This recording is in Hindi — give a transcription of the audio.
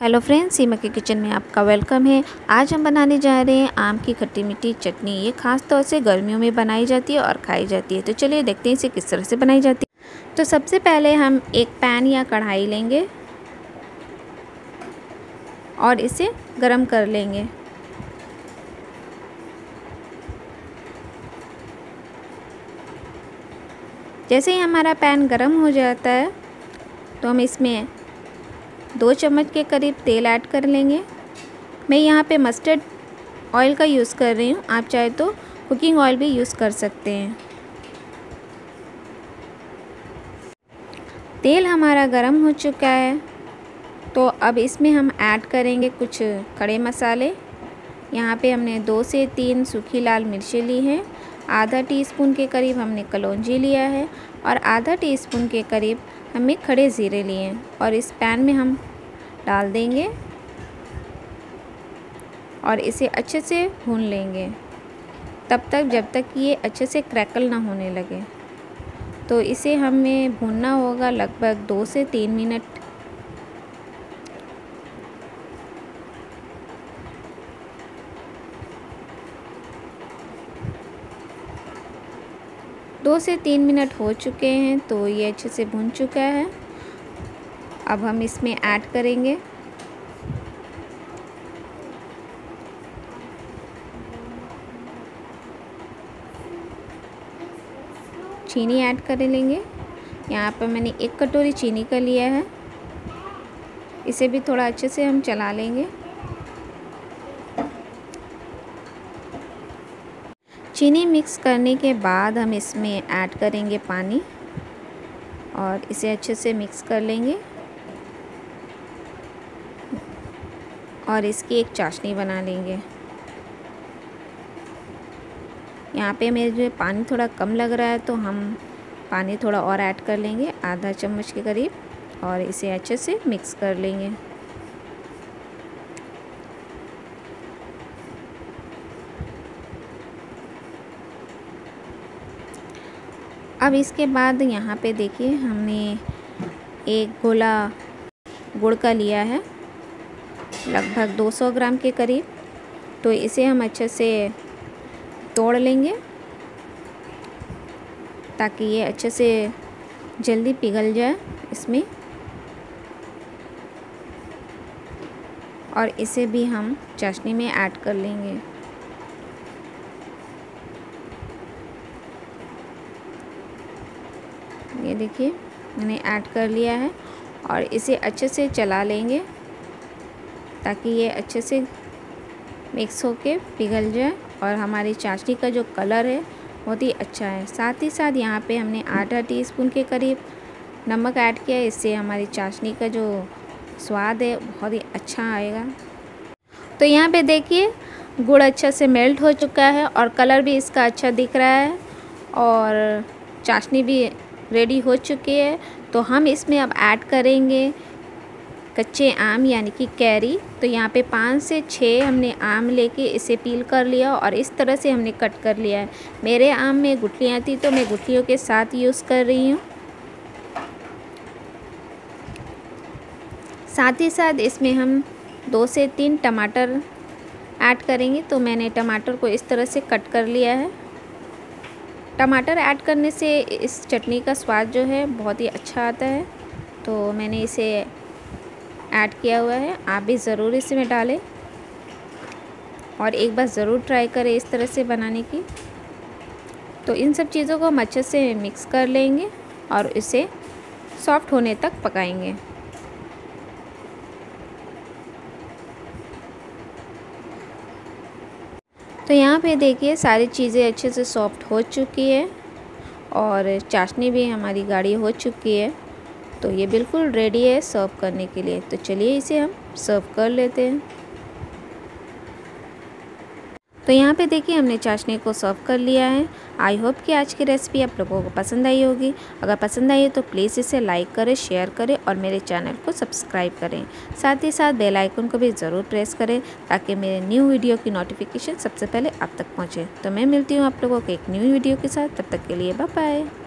हेलो फ्रेंड्स, सीमा के किचन में आपका वेलकम है। आज हम बनाने जा रहे हैं आम की खट्टी मीठी चटनी। ये खास तौर से गर्मियों में बनाई जाती है और खाई जाती है। तो चलिए देखते हैं इसे किस तरह से बनाई जाती है। तो सबसे पहले हम एक पैन या कढ़ाई लेंगे और इसे गरम कर लेंगे। जैसे ही हमारा पैन गरम हो जाता है तो हम इसमें 2 चम्मच के करीब तेल ऐड कर लेंगे। मैं यहाँ पे मस्टर्ड ऑयल का यूज़ कर रही हूँ, आप चाहे तो कुकिंग ऑयल भी यूज़ कर सकते हैं। तेल हमारा गरम हो चुका है तो अब इसमें हम ऐड करेंगे कुछ खड़े मसाले। यहाँ पे हमने 2 से 3 सूखी लाल मिर्ची ली हैं, आधा टीस्पून के करीब हमने कलौंजी लिया है और आधा टीस्पून के करीब हमने खड़े ज़ीरे लिए हैं और इस पैन में हम डाल देंगे और इसे अच्छे से भून लेंगे तब तक जब तक ये अच्छे से क्रैकल ना होने लगे। तो इसे हमें भूनना होगा लगभग 2 से 3 मिनट। दो से 3 मिनट हो चुके हैं तो ये अच्छे से भून चुका है। अब हम इसमें ऐड करेंगे चीनी ऐड कर लेंगे। यहाँ पर मैंने 1 कटोरी चीनी का लिया है। इसे भी थोड़ा अच्छे से हम चला लेंगे। चीनी मिक्स करने के बाद हम इसमें ऐड करेंगे पानी और इसे अच्छे से मिक्स कर लेंगे और इसकी एक चाशनी बना लेंगे। यहाँ पे मेरे जो पानी थोड़ा कम लग रहा है तो हम पानी थोड़ा और ऐड कर लेंगे, आधा चम्मच के करीब, और इसे अच्छे से मिक्स कर लेंगे। अब इसके बाद यहाँ पे देखिए हमने एक गोला गुड़ का लिया है, लगभग 200 ग्राम के करीब। तो इसे हम अच्छे से तोड़ लेंगे ताकि ये अच्छे से जल्दी पिघल जाए इसमें, और इसे भी हम चाशनी में ऐड कर लेंगे। ये देखिए मैंने ऐड कर लिया है और इसे अच्छे से चला लेंगे ताकि ये अच्छे से मिक्स होके पिघल जाए और हमारी चाशनी का जो कलर है बहुत ही अच्छा है। साथ ही साथ यहाँ पे हमने आधा टीस्पून के करीब नमक ऐड किया है। इससे हमारी चाशनी का जो स्वाद है बहुत ही अच्छा आएगा। तो यहाँ पे देखिए गुड़ अच्छा से मेल्ट हो चुका है और कलर भी इसका अच्छा दिख रहा है और चाशनी भी रेडी हो चुकी है। तो हम इसमें अब ऐड करेंगे कच्चे आम यानी कि कैरी। तो यहाँ पे 5 से 6 हमने आम लेके इसे पील कर लिया और इस तरह से हमने कट कर लिया है। मेरे आम में गुठलियाँ थी तो मैं गुठलियों के साथ यूज़ कर रही हूँ। साथ ही साथ इसमें हम 2 से 3 टमाटर ऐड करेंगे। तो मैंने टमाटर को इस तरह से कट कर लिया है। टमाटर ऐड करने से इस चटनी का स्वाद जो है बहुत ही अच्छा आता है, तो मैंने इसे ऐड किया हुआ है। आप भी ज़रूर इसमें डालें और एक बार ज़रूर ट्राई करें इस तरह से बनाने की। तो इन सब चीज़ों को हम अच्छे से मिक्स कर लेंगे और इसे सॉफ्ट होने तक पकाएंगे। तो यहाँ पे देखिए सारी चीज़ें अच्छे से सॉफ्ट हो चुकी है और चाशनी भी हमारी गाढ़ी हो चुकी है। तो ये बिल्कुल रेडी है सर्व करने के लिए। तो चलिए इसे हम सर्व कर लेते हैं। तो यहाँ पे देखिए हमने चाशनी को सर्व कर लिया है। आई होप कि आज की रेसिपी आप लोगों को पसंद आई होगी। अगर पसंद आई है तो प्लीज़ इसे लाइक करें, शेयर करें और मेरे चैनल को सब्सक्राइब करें। साथ ही साथ बेल आइकन को भी ज़रूर प्रेस करें ताकि मेरे न्यू वीडियो की नोटिफिकेशन सबसे पहले आप तक पहुँचे। तो मैं मिलती हूँ आप लोगों को एक न्यू वीडियो के साथ। तब तक के लिए बाय बाय।